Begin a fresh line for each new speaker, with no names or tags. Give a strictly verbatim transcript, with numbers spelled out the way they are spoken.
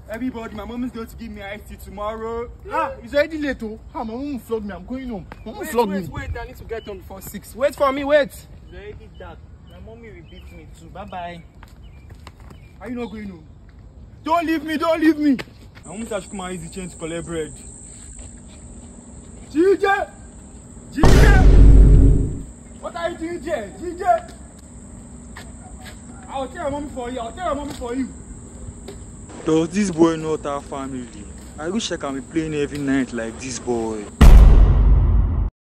Everybody, my mom is going to give me iced tea tomorrow.
Ah, it's already late, oh. Ah, my mom flogged me. I'm going home. My mom
Wait,
flogged
wait,
me.
wait, I need to get home before six. Wait for me, wait.
It's already dark. My mommy will beat me too. Bye bye.
Are you not going home? Don't leave me, don't leave me. My mom said I should come and use the chain to collect bread. G J! G J! What are you doing there? G J! I'll tell your mommy for you. I'll tell your mommy for you.
Does this boy not have family? I wish I can be playing every night like this boy.